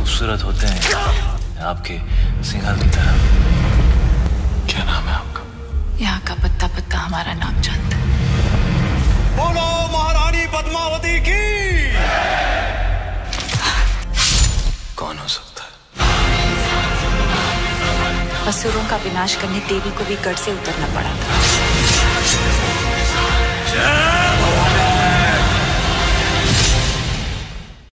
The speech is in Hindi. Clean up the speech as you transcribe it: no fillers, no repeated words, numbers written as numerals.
खूबसूरत होते हैं आपके सिंघल की तरह। क्या नाम है आपका? यहाँ का पत्ता पत्ता हमारा नाम जानता है। बोलो महारानी पद्मावती की। कौन हो सकता है? असुरों का विनाश करने देवी को भी गढ़ से उतरना पड़ा था।